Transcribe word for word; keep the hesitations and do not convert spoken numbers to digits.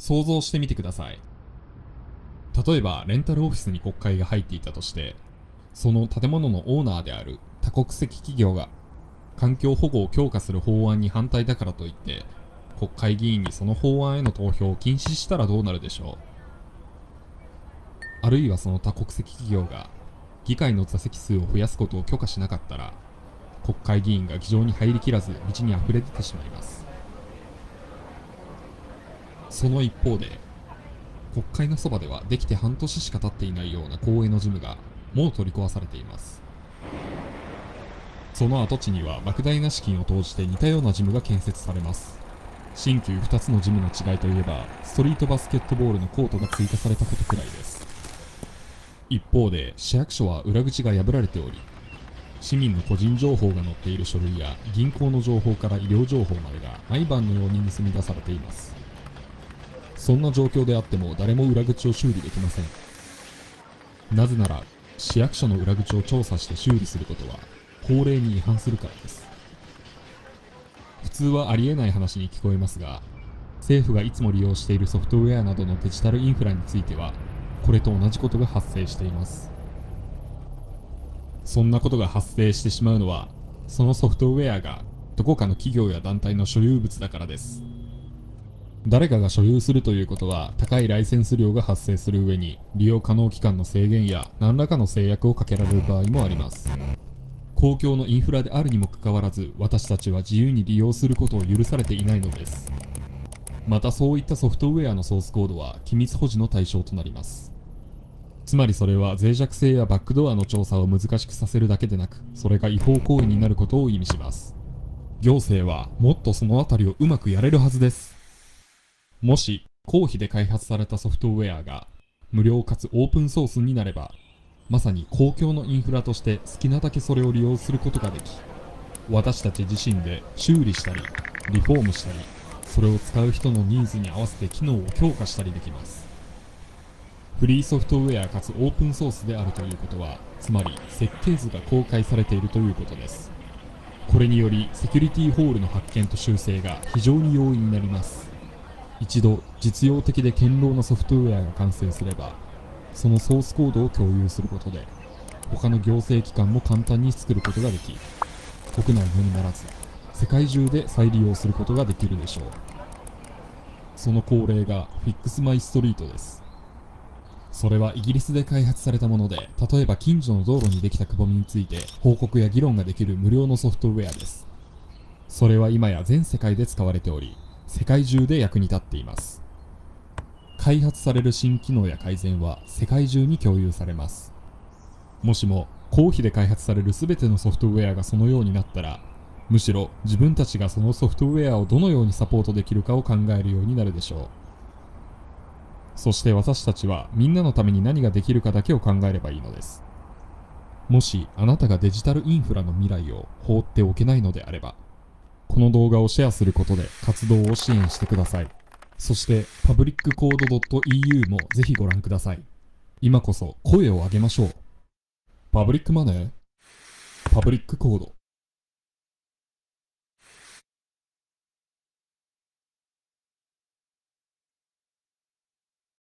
想像してみてください。例えば、レンタルオフィスに国会が入っていたとして、その建物のオーナーである多国籍企業が環境保護を強化する法案に反対だからといって、国会議員にその法案への投票を禁止したらどうなるでしょう。あるいはその多国籍企業が議会の座席数を増やすことを許可しなかったら、国会議員が議場に入りきらず道に溢れ出てしまいます。その一方で、国会のそばではできて半年しか経っていないような公営のジムがもう取り壊されています。その跡地には莫大な資金を投じて似たようなジムが建設されます。新旧ふたつのジムの違いといえば、ストリートバスケットボールのコートが追加されたことくらいです。一方で、市役所は裏口が破られており、市民の個人情報が載っている書類や銀行の情報から医療情報までが毎晩のように盗み出されています。そんな状況であっても誰も裏口を修理できません。なぜなら、市役所の裏口を調査して修理することは法令に違反するからです。普通はありえない話に聞こえますが、政府がいつも利用しているソフトウェアなどのデジタルインフラについては、これと同じことが発生しています。そんなことが発生してしまうのは、そのソフトウェアがどこかの企業や団体の所有物だからです。誰かが所有するということは、高いライセンス料が発生する上に、利用可能期間の制限や何らかの制約をかけられる場合もあります。公共のインフラであるにもかかわらず、私たちは自由に利用することを許されていないのです。またそういったソフトウェアのソースコードは機密保持の対象となります。つまりそれは脆弱性やバックドアの調査を難しくさせるだけでなく、それが違法行為になることを意味します。行政はもっとそのあたりをうまくやれるはずです。もし公費で開発されたソフトウェアが無料かつオープンソースになれば、まさに公共のインフラとして好きなだけそれを利用することができ、私たち自身で修理したりリフォームしたり、それを使う人のニーズに合わせて機能を強化したりできます。フリーソフトウェアかつオープンソースであるということは、つまり設計図が公開されているということです。これによりセキュリティホールの発見と修正が非常に容易になります。一度実用的で堅牢なソフトウェアが完成すれば、そのソースコードを共有することで他の行政機関も簡単に作ることができ、国内のみならず世界中で再利用することができるでしょう。その恒例が Fix My Street です。それはイギリスで開発されたもので、例えば近所の道路にできたくぼみについて報告や議論ができる無料のソフトウェアです。それは今や全世界で使われており、世界中で役に立っています。開発される新機能や改善は世界中に共有されます。もしも公費で開発される全てのソフトウェアがそのようになったら、むしろ自分たちがそのソフトウェアをどのようにサポートできるかを考えるようになるでしょう。そして私たちはみんなのために何ができるかだけを考えればいいのです。もしあなたがデジタルインフラの未来を放っておけないのであれば、この動画をシェアすることで活動を支援してください。そして パブリックコードドットイーユー もぜひご覧ください。今こそ声を上げましょう。パブリックマネー、パブリックコード。